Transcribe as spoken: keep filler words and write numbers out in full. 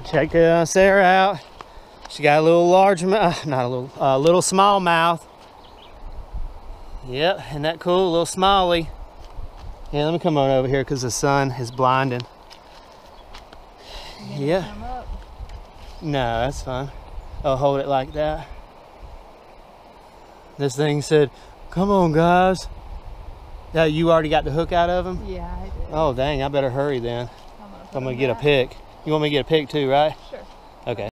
Check uh, Sarah out. She got a little large, uh, not a little, uh, little smallmouth. Yep, isn't that cool? A little smalley. Yeah, let me come on over here because the sun is blinding. Yeah. Come up? No, that's fine. I'll hold it like that. This thing said, "Come on, guys." Yeah, you already got the hook out of him? Yeah, I did. Oh, dang, I better hurry then. I'm gonna, I'm gonna get a pick. You want me to get a pick too, right? Sure. Okay.